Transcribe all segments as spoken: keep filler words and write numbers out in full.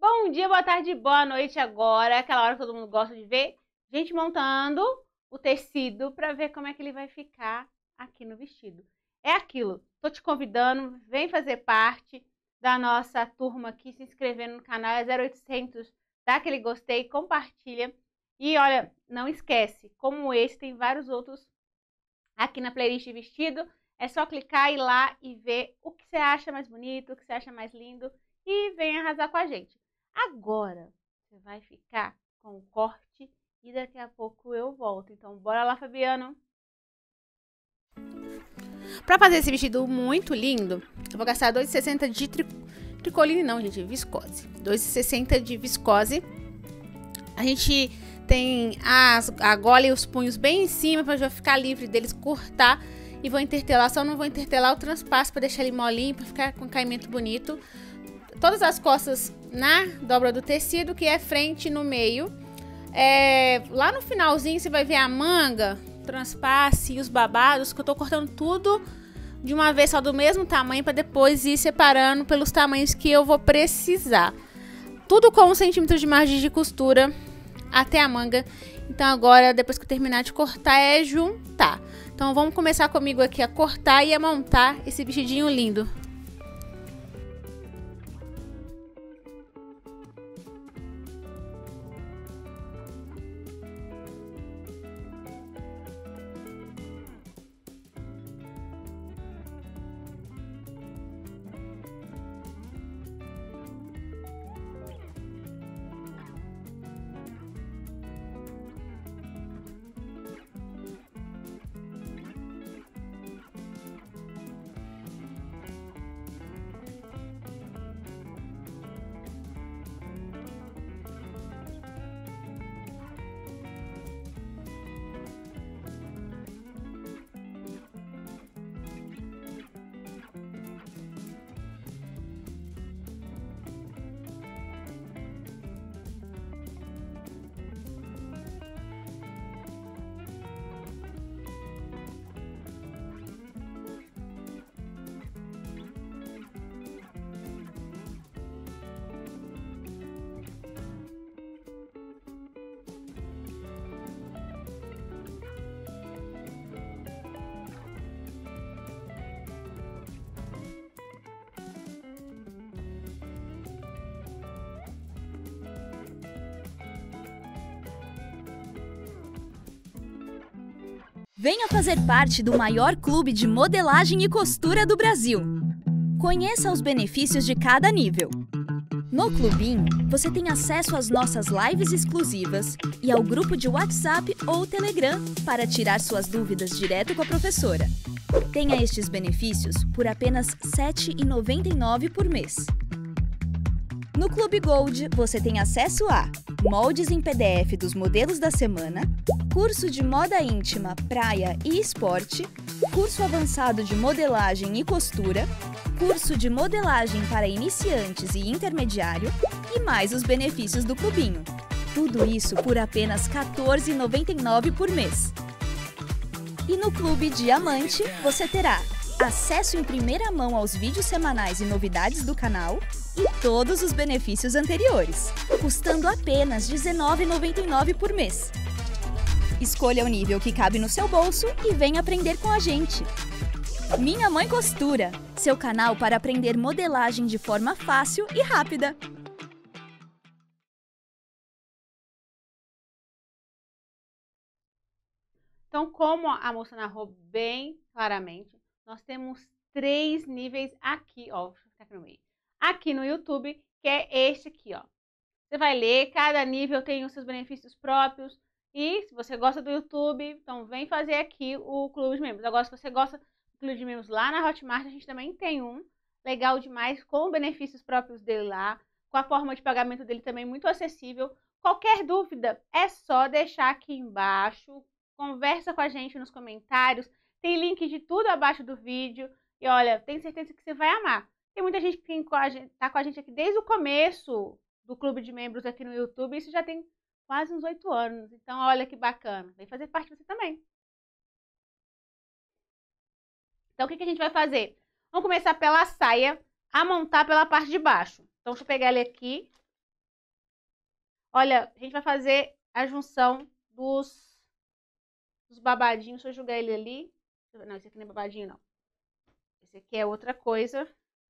Bom dia, boa tarde, boa noite agora, aquela hora que todo mundo gosta de ver. Gente montando o tecido para ver como é que ele vai ficar aqui no vestido. É aquilo, tô te convidando, vem fazer parte da nossa turma aqui, se inscrevendo no canal, é zero oitocentos, dá aquele gostei, compartilha. E olha, não esquece, como esse, tem vários outros aqui na playlist de vestido. É só clicar, ir lá e ver o que você acha mais bonito, o que você acha mais lindo e vem arrasar com a gente. Agora, você vai ficar com o corte e daqui a pouco eu volto. Então, bora lá, Fabiano. Pra fazer esse vestido muito lindo, eu vou gastar dois reais e sessenta centavos de tri... tricoline, não, gente, viscose. dois reais e sessenta centavos de viscose. A gente tem as, a gola e os punhos bem em cima para já ficar livre deles cortar. E vou intertelar, só não vou intertelar o transpasso para deixar ele molinho, para ficar com caimento bonito. Todas as costas na dobra do tecido, que é frente no meio. É, lá no finalzinho você vai ver a manga, transpasse e os babados, que eu tô cortando tudo de uma vez só do mesmo tamanho, para depois ir separando pelos tamanhos que eu vou precisar. Tudo com um centímetro de margem de costura até a manga. Então agora, depois que eu terminar de cortar, é juntar. Então vamos começar comigo aqui a cortar e a montar esse vestidinho lindo. Venha fazer parte do maior clube de modelagem e costura do Brasil. Conheça os benefícios de cada nível. No Clubinho, você tem acesso às nossas lives exclusivas e ao grupo de WhatsApp ou Telegram para tirar suas dúvidas direto com a professora. Tenha estes benefícios por apenas sete reais e noventa e nove centavos por mês. No Clube Gold, você tem acesso a moldes em P D F dos modelos da semana, curso de moda íntima, praia e esporte, curso avançado de modelagem e costura, curso de modelagem para iniciantes e intermediário e mais os benefícios do Clubinho. Tudo isso por apenas quatorze reais e noventa e nove centavos por mês. E no Clube Diamante, você terá acesso em primeira mão aos vídeos semanais e novidades do canal e todos os benefícios anteriores, custando apenas dezenove reais e noventa e nove centavos por mês. Escolha o nível que cabe no seu bolso e venha aprender com a gente. Minha Mãe Costura, seu canal para aprender modelagem de forma fácil e rápida. Então, como a moça narrou bem claramente, nós temos três níveis aqui, ó, deixa eu ficar aqui no meio. Aqui no YouTube, que é este aqui, ó. Você vai ler, cada nível tem os seus benefícios próprios. E se você gosta do YouTube, então vem fazer aqui o Clube de Membros. Agora, se você gosta do Clube de Membros lá na Hotmart, a gente também tem um. Legal demais, com benefícios próprios dele lá. Com a forma de pagamento dele também muito acessível. Qualquer dúvida, é só deixar aqui embaixo. Conversa com a gente nos comentários. Tem link de tudo abaixo do vídeo. E olha, tenho certeza que você vai amar. Tem muita gente que tem com a gente, tá com a gente aqui desde o começo do Clube de Membros aqui no YouTube. Isso já tem quase uns oito anos. Então, olha que bacana. Vem fazer parte você também. Então, o que, que a gente vai fazer? Vamos começar pela saia a montar pela parte de baixo. Então, deixa eu pegar ele aqui. Olha, a gente vai fazer a junção dos, dos babadinhos. Deixa eu jogar ele ali. Não, esse aqui não é babadinho, não. Esse aqui é outra coisa.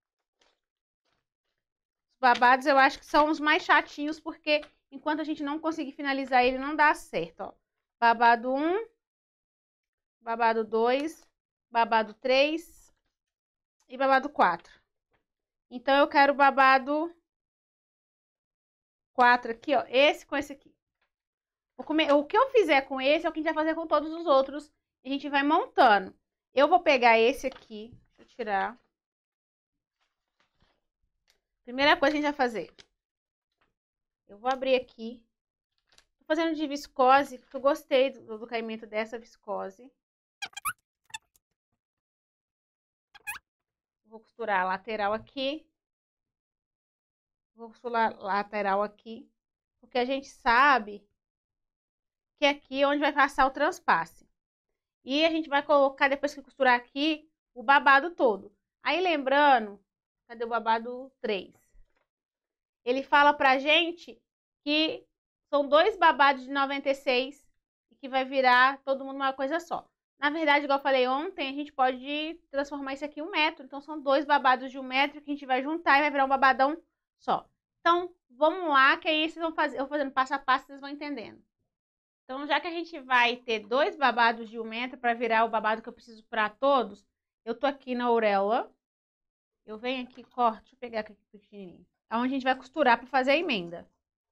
Os babados eu acho que são os mais chatinhos, porque enquanto a gente não conseguir finalizar ele, não dá certo, ó. Babado um, babado dois, babado três e babado quatro. Então, eu quero o babado quatro aqui, ó. Esse com esse aqui. Vou comer, o que eu fizer com esse é o que a gente vai fazer com todos os outros. E a gente vai montando. Eu vou pegar esse aqui. Deixa eu tirar. Primeira coisa que a gente vai fazer. Eu vou abrir aqui. Tô fazendo de viscose, porque eu gostei do, do caimento dessa viscose. Vou costurar a lateral aqui. Vou costurar a lateral aqui. Porque a gente sabe que aqui é onde vai passar o transpasse. E a gente vai colocar, depois que costurar aqui, o babado todo. Aí lembrando, cadê o babado três? Ele fala pra gente que são dois babados de noventa e seis e que vai virar todo mundo uma coisa só. Na verdade, igual eu falei ontem, a gente pode transformar isso aqui em um metro. Então, são dois babados de um metro que a gente vai juntar e vai virar um babadão só. Então, vamos lá, que aí vocês vão fazer, eu vou fazendo passo a passo, vocês vão entendendo. Então, já que a gente vai ter dois babados de um metro para virar o babado que eu preciso para todos, eu tô aqui na auréola. Eu venho aqui, corto, deixa eu pegar aqui pequenininho. É onde a gente vai costurar para fazer a emenda.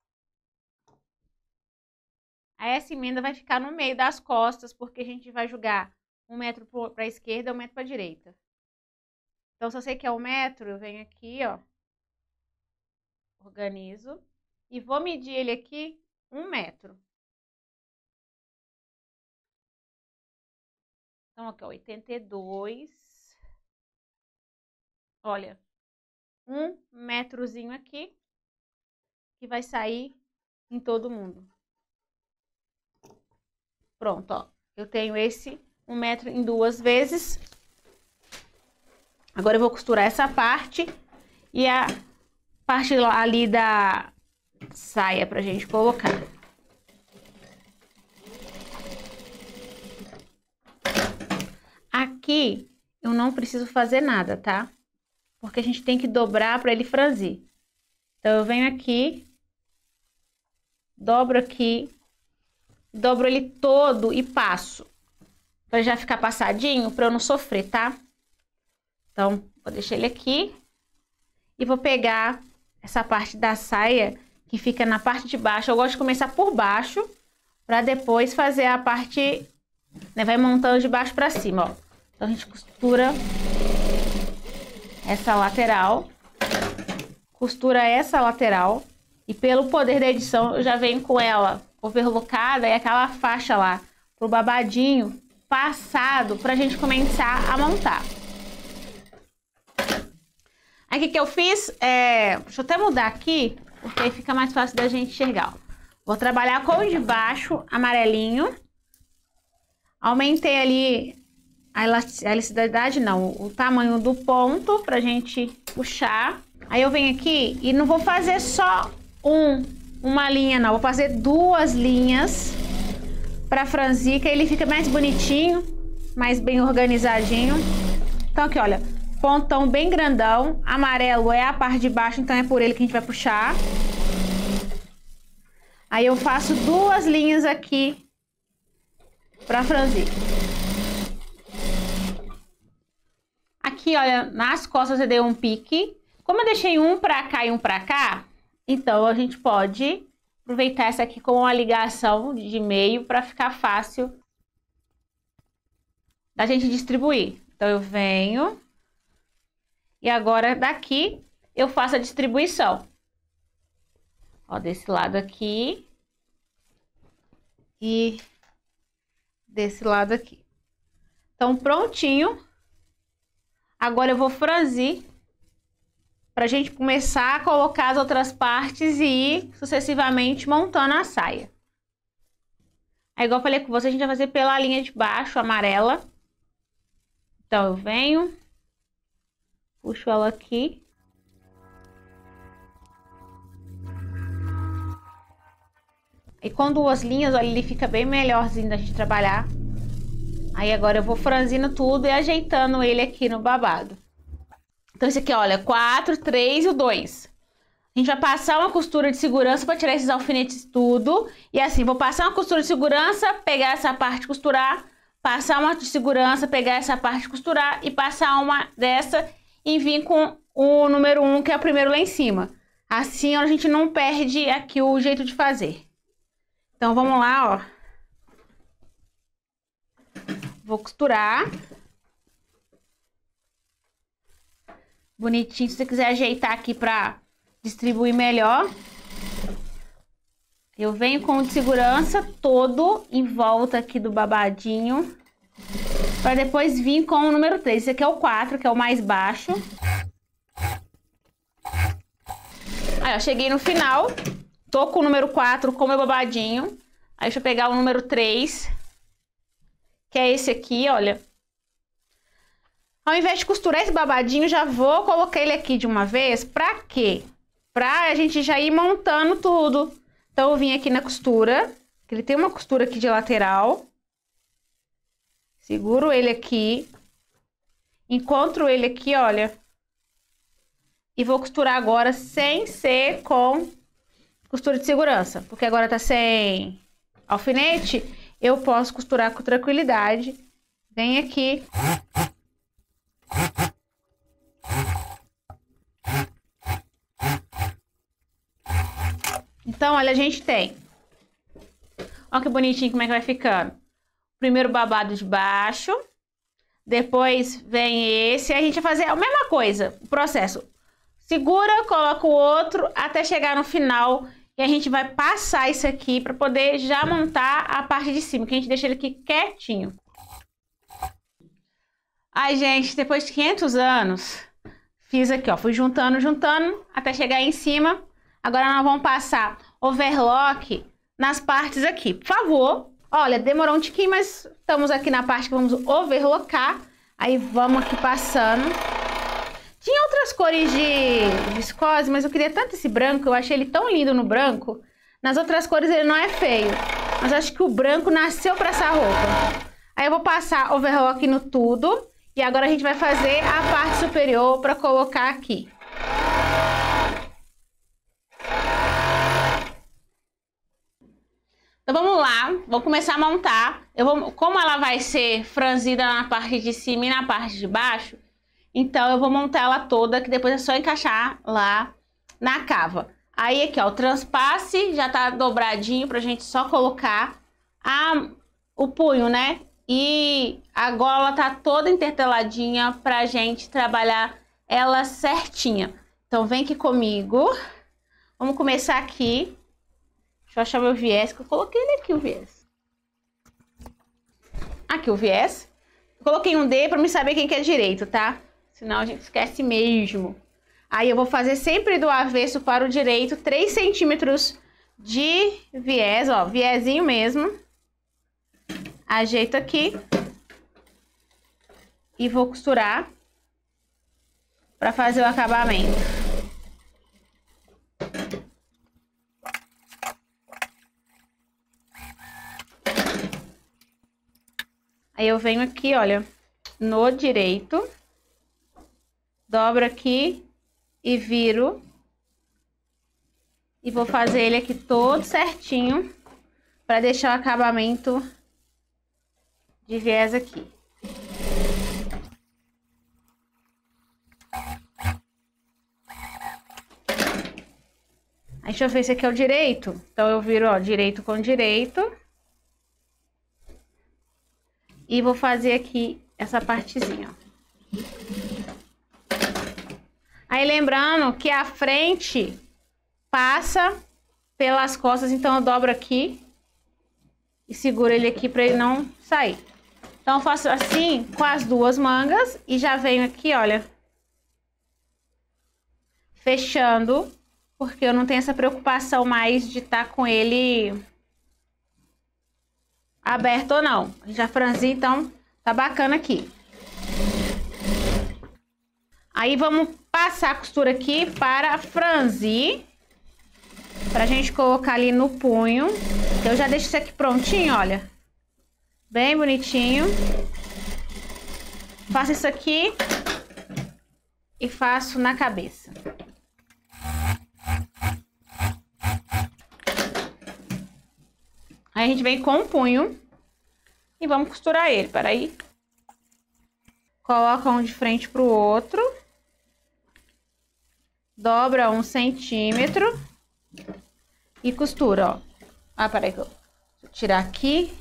Aí essa emenda vai ficar no meio das costas, porque a gente vai jogar um metro para a esquerda e um metro para a direita. Então, se eu sei que é um metro, eu venho aqui, ó. Organizo. E vou medir ele aqui um metro. Então, aqui, ó, oitenta e dois. Olha, um metrozinho aqui, que vai sair em todo mundo. Pronto, ó. Eu tenho esse um metro em duas vezes. Agora eu vou costurar essa parte e a parte ali da saia pra gente colocar. Aqui eu não preciso fazer nada, tá? Porque a gente tem que dobrar para ele franzir. Então, eu venho aqui, dobro aqui, dobro ele todo e passo. Para já ficar passadinho, para eu não sofrer, tá? Então, vou deixar ele aqui. E vou pegar essa parte da saia que fica na parte de baixo. Eu gosto de começar por baixo, para depois fazer a parte, né, vai montando de baixo para cima, ó. Então, a gente costura essa lateral, costura essa lateral e pelo poder da edição eu já venho com ela overlockada e aquela faixa lá pro babadinho passado pra gente começar a montar. Aí o que que eu fiz? É, deixa eu até mudar aqui, porque aí fica mais fácil da gente enxergar, ó. Vou trabalhar com o de baixo amarelinho, aumentei ali a elasticidade, não, o tamanho do ponto pra gente puxar. Aí eu venho aqui e não vou fazer só um, uma linha, não. Vou fazer duas linhas pra franzir, que aí ele fica mais bonitinho, mais bem organizadinho. Então aqui, olha, pontão bem grandão. Amarelo é a parte de baixo, então é por ele que a gente vai puxar. Aí eu faço duas linhas aqui pra franzir. Aqui, olha, nas costas eu dei um pique. Como eu deixei um pra cá e um pra cá, então a gente pode aproveitar essa aqui como uma ligação de meio pra ficar fácil da gente distribuir. Então eu venho e agora daqui eu faço a distribuição. Ó, desse lado aqui e desse lado aqui. Então prontinho. Agora eu vou franzir pra gente começar a colocar as outras partes e ir sucessivamente montando a saia. Aí, igual eu falei com você, a gente vai fazer pela linha de baixo, amarela. Então, eu venho, puxo ela aqui. E com duas linhas, olha, ele fica bem melhorzinho da gente trabalhar. Aí agora eu vou franzindo tudo e ajeitando ele aqui no babado. Então esse aqui, olha, quatro, três e o dois. A gente vai passar uma costura de segurança para tirar esses alfinetes tudo. E assim, vou passar uma costura de segurança, pegar essa parte e costurar. Passar uma de segurança, pegar essa parte e costurar. E passar uma dessa e vir com o número um, que é o primeiro lá em cima. Assim a gente não perde aqui o jeito de fazer. Então vamos lá, ó. Vou costurar. Bonitinho, se você quiser ajeitar aqui pra distribuir melhor. Eu venho com o de segurança todo em volta aqui do babadinho. Pra depois vir com o número três. Esse aqui é o quatro, que é o mais baixo. Aí, ó, cheguei no final. Tô com o número quatro com o meu babadinho. Aí, deixa eu pegar o número três. Que é esse aqui, olha. Ao invés de costurar esse babadinho, já vou colocar ele aqui de uma vez. Pra quê? Pra a gente já ir montando tudo. Então, eu vim aqui na costura. Ele tem uma costura aqui de lateral. Seguro ele aqui. Encontro ele aqui, olha. E vou costurar agora sem ser com costura de segurança. Porque agora tá sem alfinete. Eu posso costurar com tranquilidade. Vem aqui. Então, olha, a gente tem. Olha que bonitinho como é que vai ficando. Primeiro babado de baixo. Depois vem esse. Aí a gente vai fazer a mesma coisa. O processo. Segura, coloca o outro até chegar no final. E a gente vai passar isso aqui para poder já montar a parte de cima. Que a gente deixa ele aqui quietinho. Ai, gente, depois de quinhentos anos, fiz aqui, ó. Fui juntando, juntando, até chegar aí em cima. Agora nós vamos passar overlock nas partes aqui. Por favor, olha, demorou um tiquinho, mas estamos aqui na parte que vamos overlocar. Aí vamos aqui passando. Tinha outras cores de viscose, mas eu queria tanto esse branco, eu achei ele tão lindo no branco. Nas outras cores ele não é feio, mas acho que o branco nasceu para essa roupa. Aí eu vou passar overlock no tudo. E agora a gente vai fazer a parte superior para colocar aqui. Então vamos lá, vou começar a montar. Eu vou, como ela vai ser franzida na parte de cima e na parte de baixo, então eu vou montar ela toda, que depois é só encaixar lá na cava. Aí aqui, ó, o transpasse já tá dobradinho pra gente só colocar a, o punho, né? E a gola tá toda interteladinha pra gente trabalhar ela certinha. Então vem aqui comigo. Vamos começar aqui. Deixa eu achar meu viés, que eu coloquei ele aqui, o viés. Aqui o viés. Coloquei um D pra me saber quem que é direito, tá? Senão a gente esquece mesmo. Aí eu vou fazer sempre do avesso para o direito, três centímetros de viés, ó, viezinho mesmo. Ajeito aqui. E vou costurar para fazer o acabamento. Aí eu venho aqui, olha, no direito. Dobro aqui e viro. E vou fazer ele aqui todo certinho para deixar o acabamento de viés aqui. Aí deixa eu ver se aqui é o direito. Então eu viro, ó, direito com direito. E vou fazer aqui essa partezinha, ó. Aí lembrando que a frente passa pelas costas, então eu dobro aqui e seguro ele aqui para ele não sair. Então eu faço assim com as duas mangas e já venho aqui, olha, fechando, porque eu não tenho essa preocupação mais de estar com ele aberto ou não. Já franzi, então tá bacana aqui. Aí vamos passar a costura aqui para franzir, pra gente colocar ali no punho. Então eu já deixo isso aqui prontinho, olha. Bem bonitinho. Faço isso aqui e faço na cabeça. Aí a gente vem com um punho e vamos costurar ele. Peraí. Coloca um de frente pro outro. Dobra um centímetro e costura, ó. Ah, peraí que eu vou tirar aqui.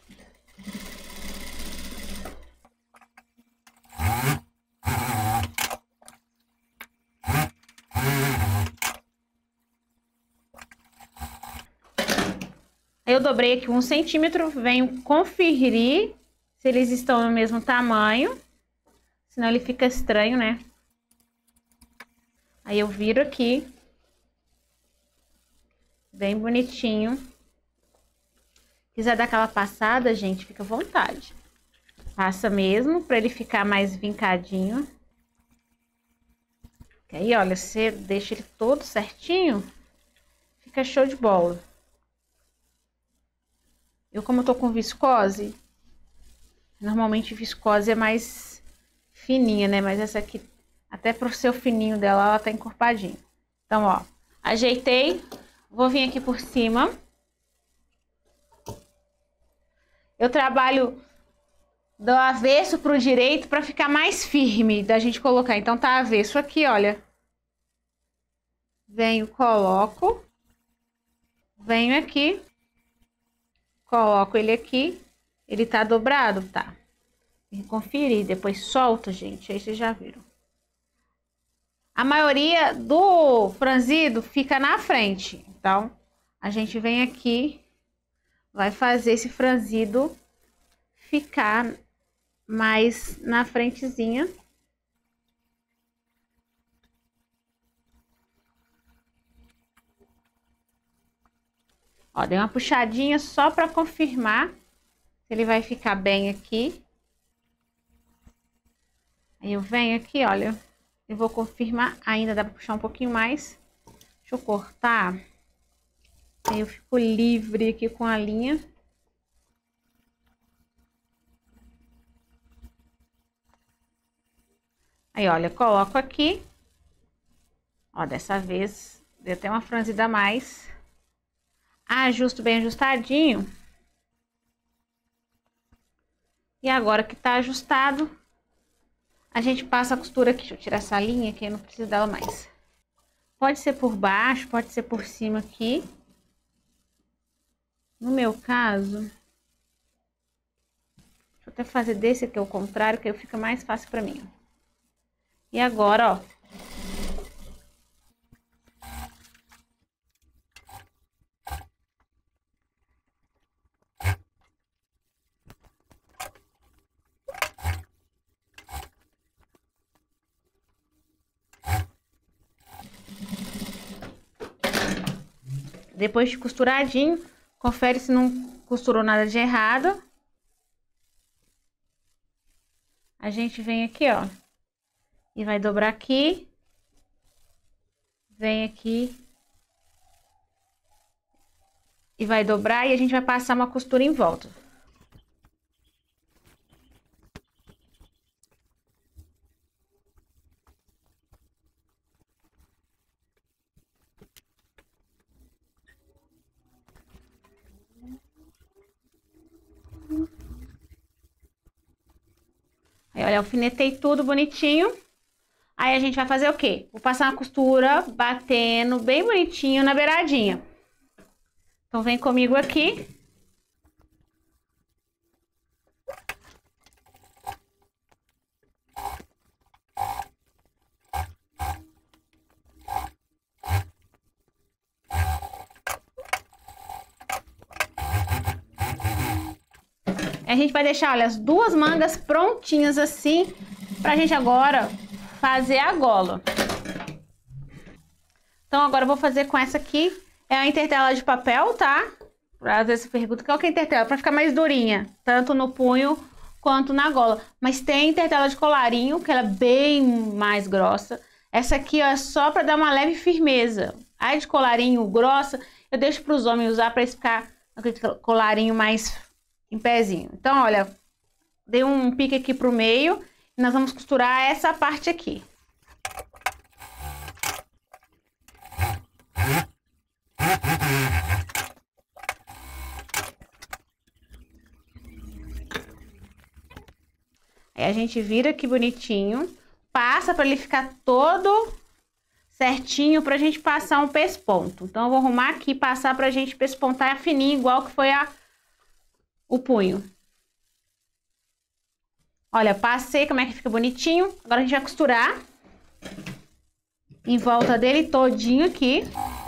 Eu dobrei aqui um centímetro, venho conferir se eles estão no mesmo tamanho, senão ele fica estranho, né? Aí eu viro aqui, bem bonitinho. Quiser dar aquela passada, gente, fica à vontade. Passa mesmo, pra ele ficar mais vincadinho. E aí, olha, você deixa ele todo certinho, fica show de bola. Eu, como eu tô com viscose, normalmente viscose é mais fininha, né? Mas essa aqui, até pro seu fininho dela, ela tá encorpadinha. Então, ó, ajeitei. Vou vir aqui por cima. Eu trabalho do avesso pro direito pra ficar mais firme da gente colocar. Então, tá avesso aqui, olha. Venho, coloco. Venho aqui. Coloco ele aqui, ele tá dobrado, tá? Tem que conferir, depois solta, gente, aí vocês já viram. A maioria do franzido fica na frente, então a gente vem aqui, vai fazer esse franzido ficar mais na frentezinha. Ó, dei uma puxadinha só para confirmar se ele vai ficar bem aqui. Aí eu venho aqui, olha, eu vou confirmar, ainda dá para puxar um pouquinho mais. Deixa eu cortar. Aí eu fico livre aqui com a linha. Aí, olha, coloco aqui. Ó, dessa vez deu até uma franzida a mais. Ajusto bem ajustadinho. E agora que tá ajustado, a gente passa a costura aqui. Deixa eu tirar essa linha que eu não preciso dela mais. Pode ser por baixo, pode ser por cima aqui. No meu caso, deixa eu até fazer desse aqui ao contrário, que aí fica mais fácil pra mim. E agora, ó. Depois de costuradinho, confere se não costurou nada de errado. A gente vem aqui, ó, e vai dobrar aqui. Vem aqui. E vai dobrar e a gente vai passar uma costura em volta. Aí, olha, alfinetei tudo bonitinho. Aí a gente vai fazer o quê? Vou passar uma costura batendo bem bonitinho na beiradinha. Então, vem comigo aqui. A gente vai deixar, olha, as duas mangas prontinhas assim, pra gente agora fazer a gola. Então, agora eu vou fazer com essa aqui, é a intertela de papel, tá? Às vezes você pergunta, qual que é a intertela? Pra ficar mais durinha, tanto no punho quanto na gola. Mas tem intertela de colarinho, que ela é bem mais grossa. Essa aqui, ó, é só pra dar uma leve firmeza. A de colarinho grossa, eu deixo pros homens usar pra eles ficar aquele colarinho mais em pezinho. Então, olha, dei um pique aqui pro meio e nós vamos costurar essa parte aqui. Aí a gente vira aqui bonitinho, passa para ele ficar todo certinho pra gente passar um pesponto. Então eu vou arrumar aqui e passar pra gente pespontar fininho, igual que foi a, o punho. Olha, passei como é que fica bonitinho. Agora a gente vai costurar em volta dele todinho aqui.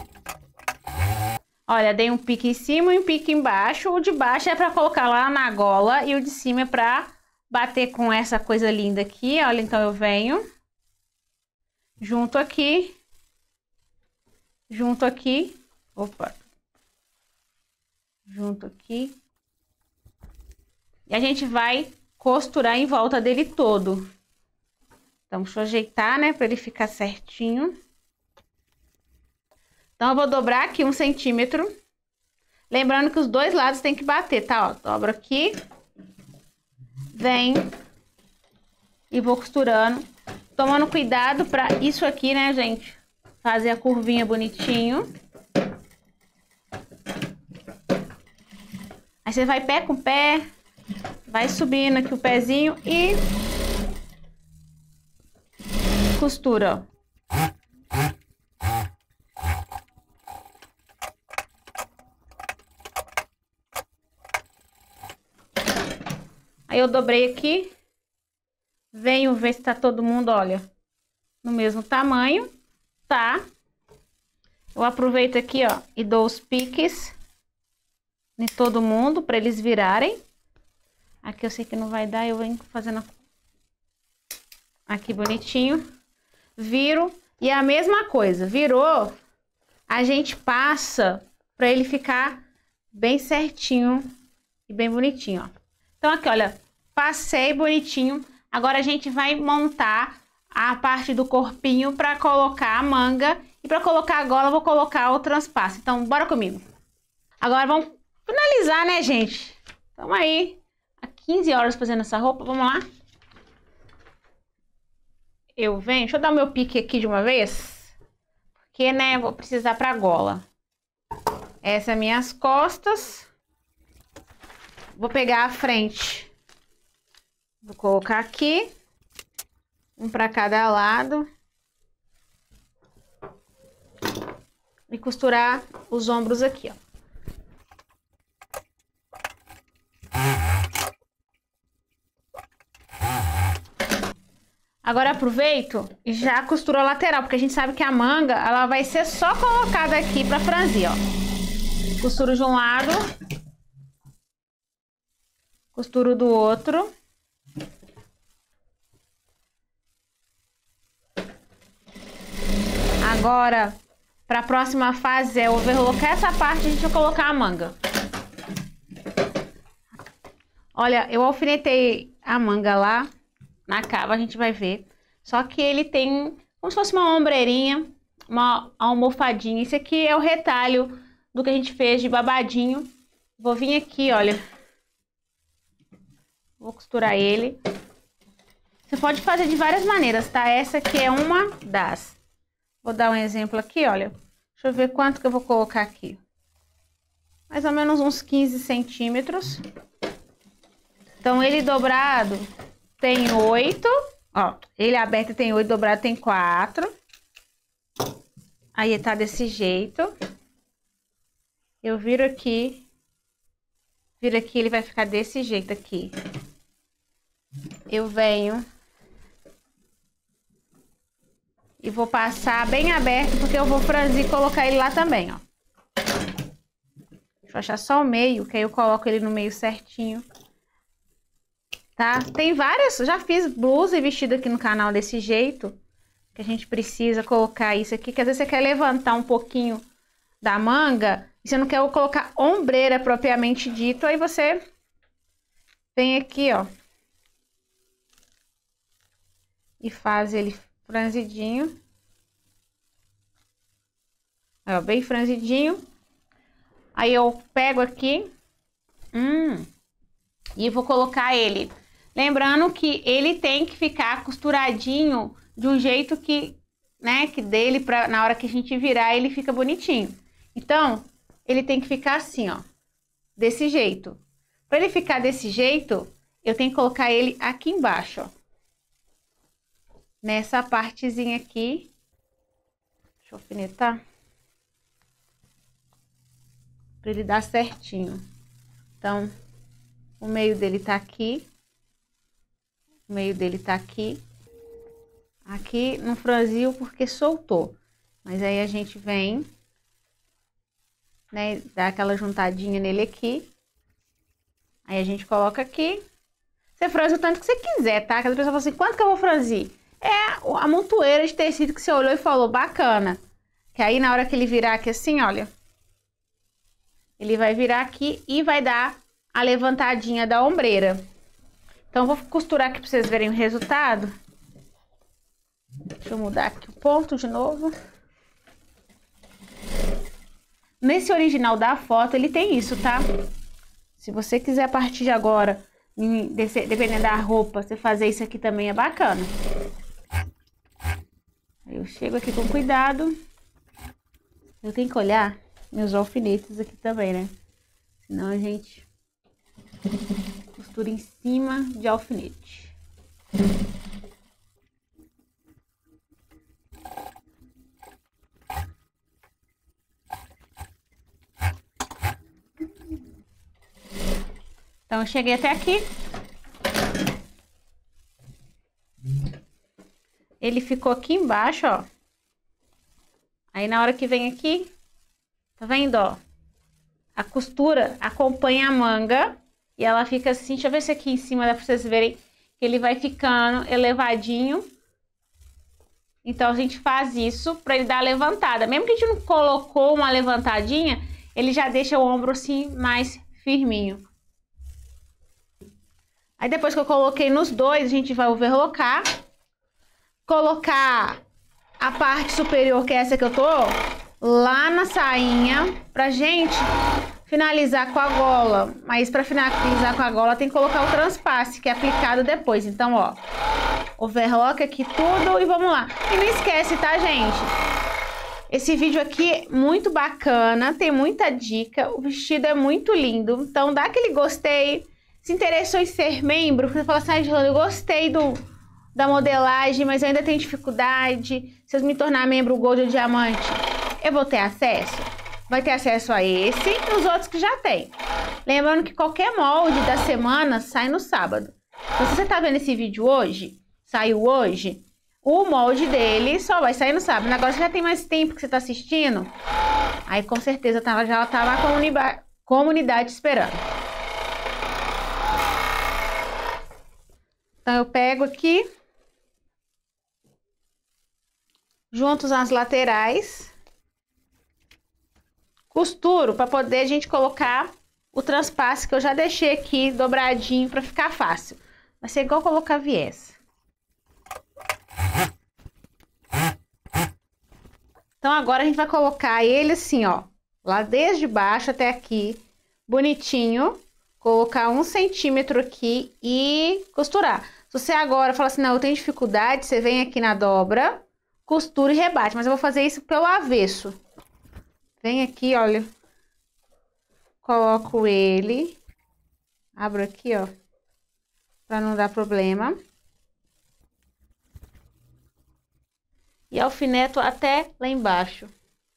Olha, dei um pique em cima e um pique embaixo. O de baixo é pra colocar lá na gola e o de cima é pra bater com essa coisa linda aqui. Olha, então eu venho junto aqui, junto aqui, opa, junto aqui, e a gente vai costurar em volta dele todo. Então, deixa eu ajeitar, né, para ele ficar certinho. Então, eu vou dobrar aqui um centímetro, lembrando que os dois lados tem que bater, tá? Ó, dobro aqui, vem e vou costurando. Tomando cuidado pra isso aqui, né, gente? Fazer a curvinha bonitinho. Aí você vai pé com pé, vai subindo aqui o pezinho e costura, ó. Aí eu dobrei aqui. Venho ver se tá todo mundo, olha, no mesmo tamanho, tá? Eu aproveito aqui, ó, e dou os piques em todo mundo pra eles virarem. Aqui eu sei que não vai dar, eu venho fazendo aqui bonitinho. Viro e é a mesma coisa, virou, a gente passa pra ele ficar bem certinho e bem bonitinho, ó. Então aqui, olha, passei bonitinho. Agora a gente vai montar a parte do corpinho para colocar a manga. E para colocar a gola eu vou colocar o transpasso. Então, bora comigo. Agora vamos finalizar, né, gente? Estamos aí há quinze horas fazendo essa roupa. Vamos lá? Eu venho... Deixa eu dar o meu pique aqui de uma vez. Porque, né, vou precisar para a gola. Essas são minhas costas. Vou pegar a frente. Vou colocar aqui, um para cada lado, e costurar os ombros aqui, ó. Agora aproveito e já costuro a lateral, porque a gente sabe que a manga, ela vai ser só colocada aqui para franzir, ó. Costuro de um lado, costuro do outro. Agora, para a próxima fase, eu vou colocar essa parte e a gente vai colocar a manga. Olha, eu alfinetei a manga lá na cava, a gente vai ver. Só que ele tem como se fosse uma ombreirinha, uma almofadinha. Esse aqui é o retalho do que a gente fez de babadinho. Vou vir aqui, olha. Vou costurar ele. Você pode fazer de várias maneiras, tá? Essa aqui é uma das... Vou dar um exemplo aqui, olha. Deixa eu ver quanto que eu vou colocar aqui. Mais ou menos uns quinze centímetros. Então, ele dobrado tem oito. Ó, ele aberto tem oito, dobrado tem quatro. Aí tá desse jeito. Eu viro aqui. Viro aqui, ele vai ficar desse jeito aqui. Eu venho... E vou passar bem aberto, porque eu vou franzir e colocar ele lá também, ó. Deixa eu achar só o meio, que aí eu coloco ele no meio certinho. Tá? Tem várias, já fiz blusa e vestido aqui no canal desse jeito. Que a gente precisa colocar isso aqui, que às vezes você quer levantar um pouquinho da manga. E você não quer colocar ombreira propriamente dito, aí você vem aqui, ó. E faz ele... franzidinho, ó, bem franzidinho. Aí eu pego aqui, hum, e vou colocar ele. Lembrando que ele tem que ficar costuradinho de um jeito que, né, que dele, pra, na hora que a gente virar, ele fica bonitinho. Então, ele tem que ficar assim, ó, desse jeito. Para ele ficar desse jeito, eu tenho que colocar ele aqui embaixo, ó. Nessa partezinha aqui. Deixa eu alfinetar. Para ele dar certinho. Então, o meio dele tá aqui. O meio dele tá aqui. Aqui não franziu porque soltou. Mas aí a gente vem, né, dá aquela juntadinha nele aqui. Aí a gente coloca aqui. Você franze o tanto que você quiser, tá? Cada pessoa fala assim, quanto que eu vou franzir? É a montoeira de tecido que você olhou e falou, bacana. Que aí na hora que ele virar aqui assim, olha. Ele vai virar aqui e vai dar a levantadinha da ombreira. Então, eu vou costurar aqui pra vocês verem o resultado. Deixa eu mudar aqui o ponto de novo. Nesse original da foto, ele tem isso, tá? Se você quiser, a partir de agora, dependendo da roupa, você fazer isso aqui também é bacana. Aí eu chego aqui com cuidado. Eu tenho que olhar meus alfinetes aqui também, né? Senão a gente costura em cima de alfinete. Então, eu cheguei até aqui. Ele ficou aqui embaixo, ó. Aí, na hora que vem aqui, tá vendo, ó? A costura acompanha a manga e ela fica assim. Deixa eu ver se aqui em cima dá pra vocês verem que ele vai ficando elevadinho. Então, a gente faz isso pra ele dar a levantada. Mesmo que a gente não colocou uma levantadinha, ele já deixa o ombro assim mais firminho. Aí depois que eu coloquei nos dois, a gente vai overlocar. Colocar a parte superior, que é essa que eu tô, lá na sainha, pra gente finalizar com a gola. Mas pra finalizar com a gola, tem que colocar o transpasse, que é aplicado depois. Então, ó, overlock aqui tudo e vamos lá. E não esquece, tá, gente? Esse vídeo aqui é muito bacana, tem muita dica, o vestido é muito lindo. Então, dá aquele gostei. Se interessou em ser membro, você fala assim, ah, Angela, eu gostei do, da modelagem, mas eu ainda tenho dificuldade. Se eu me tornar membro Gold ou Diamante, eu vou ter acesso? Vai ter acesso a esse e os outros que já tem. Lembrando que qualquer molde da semana sai no sábado. Então, se você tá vendo esse vídeo hoje, saiu hoje, o molde dele só vai sair no sábado. Agora, você já tem mais tempo que você tá assistindo, aí com certeza tá, já tá lá a comunidade esperando. Então, eu pego aqui, juntos as laterais, costuro para poder a gente colocar o transpasse que eu já deixei aqui dobradinho para ficar fácil. Vai ser igual colocar viés. Então, agora a gente vai colocar ele assim, ó, lá desde baixo até aqui, bonitinho. Colocar um centímetro aqui e costurar. Se você agora fala assim, não, eu tenho dificuldade, você vem aqui na dobra, costura e rebate. Mas eu vou fazer isso pelo avesso. Vem aqui, olha. Coloco ele. Abro aqui, ó. Pra não dar problema. E alfineto até lá embaixo.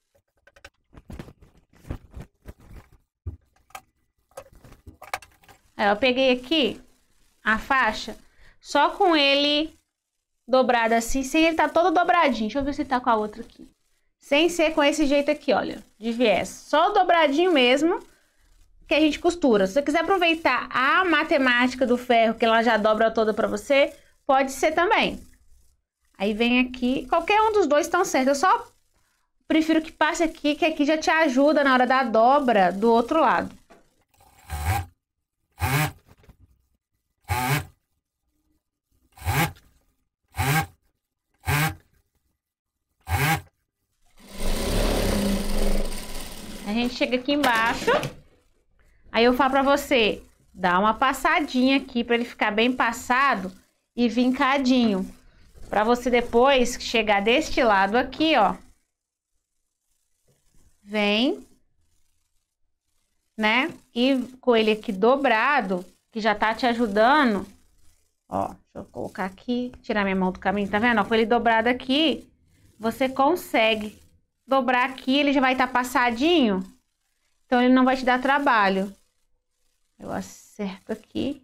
Aí, eu peguei aqui a faixa, só com ele dobrado assim, sem ele tá todo dobradinho. Deixa eu ver se tá com a outra aqui. Sem ser com esse jeito aqui, olha, de viés. Só dobradinho mesmo, que a gente costura. Se você quiser aproveitar a matemática do ferro, que ela já dobra toda pra você, pode ser também. Aí vem aqui, qualquer um dos dois estão certo. Eu só prefiro que passe aqui, que aqui já te ajuda na hora da dobra do outro lado. A gente chega aqui embaixo. Aí eu falo pra você, dá uma passadinha aqui pra ele ficar bem passado e vincadinho. Pra você depois chegar deste lado aqui, ó. Vem, né? E com ele aqui dobrado, que já tá te ajudando. Ó, deixa eu colocar aqui, tirar minha mão do caminho, tá vendo? Ó, com ele dobrado aqui, você consegue dobrar aqui, ele já vai estar passadinho. Então, ele não vai te dar trabalho. Eu acerto aqui.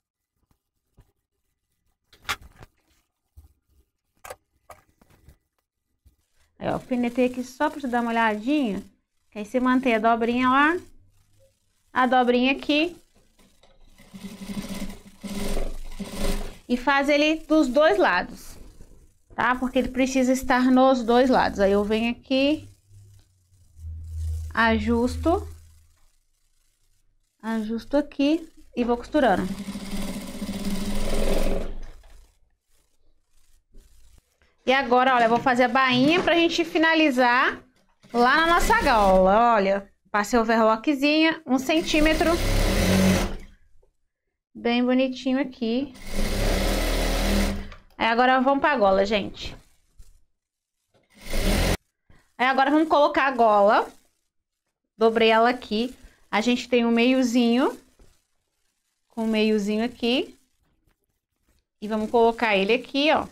Aí, ó, alfinetei aqui só pra te dar uma olhadinha. Que aí você mantém a dobrinha lá. A dobrinha aqui. E faz ele dos dois lados. Tá? Porque ele precisa estar nos dois lados. Aí eu venho aqui. Ajusto. Ajusto aqui e vou costurando. E agora, olha, eu vou fazer a bainha pra gente finalizar lá na nossa gola. Olha, passei o overlockzinho, um centímetro. Bem bonitinho aqui. Aí agora vamos pra gola, gente. Aí agora vamos colocar a gola. Dobrei ela aqui. A gente tem um meiozinho. Com um meiozinho aqui. E vamos colocar ele aqui, ó.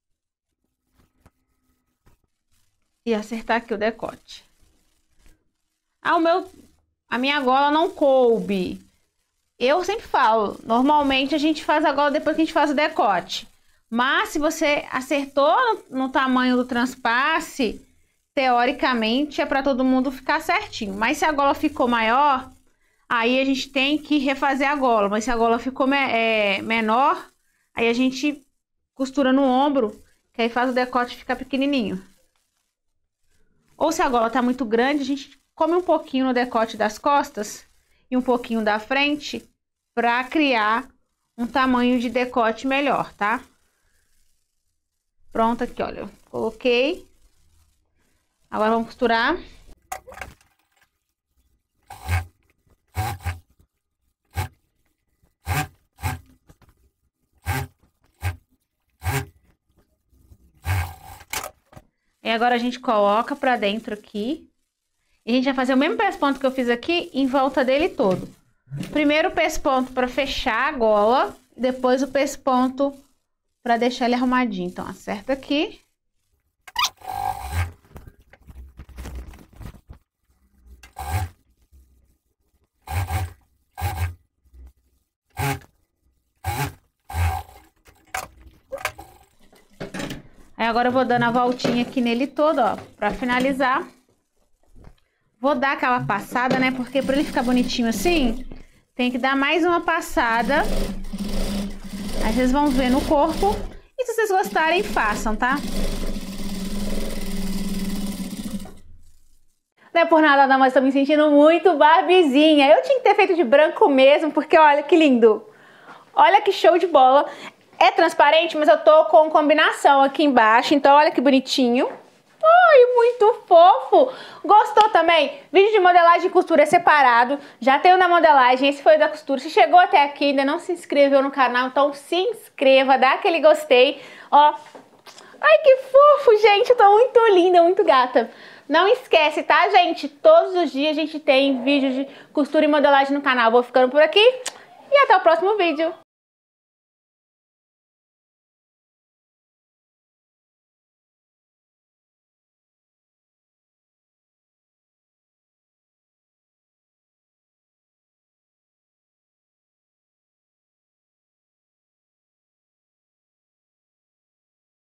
E acertar aqui o decote. Ah, o meu... A minha gola não coube. Eu sempre falo, normalmente a gente faz a gola depois que a gente faz o decote. Mas se você acertou no, no tamanho do transpasse, teoricamente é para todo mundo ficar certinho. Mas se a gola ficou maior, aí a gente tem que refazer a gola. Mas se a gola ficou me, é, menor, aí a gente costura no ombro, que aí faz o decote ficar pequenininho. Ou se a gola tá muito grande, a gente come um pouquinho no decote das costas e um pouquinho da frente para criar um tamanho de decote melhor, tá? Pronto aqui, olha, eu coloquei. Agora vamos costurar. E agora a gente coloca pra dentro aqui. E a gente vai fazer o mesmo pesponto que eu fiz aqui em volta dele todo. Primeiro o pesponto pra fechar a gola. Depois o pesponto pra deixar ele arrumadinho. Então, acerta aqui. Aí agora eu vou dando a voltinha aqui nele todo, ó, pra finalizar. Vou dar aquela passada, né, porque pra ele ficar bonitinho assim, tem que dar mais uma passada. Aí vocês vão ver no corpo. E se vocês gostarem, façam, tá? Não é por nada não, mas tô me sentindo muito Barbiezinha. Eu tinha que ter feito de branco mesmo, porque olha que lindo. Olha que show de bola. É transparente, mas eu tô com combinação aqui embaixo, então olha que bonitinho. Ai, muito fofo! Gostou também? Vídeo de modelagem e costura separado. Já tem o da modelagem, esse foi o da costura. Se chegou até aqui e ainda não se inscreveu no canal, então se inscreva, dá aquele gostei. Ó, ai que fofo, gente, eu tô muito linda, muito gata. Não esquece, tá, gente? Todos os dias a gente tem vídeo de costura e modelagem no canal. Vou ficando por aqui e até o próximo vídeo.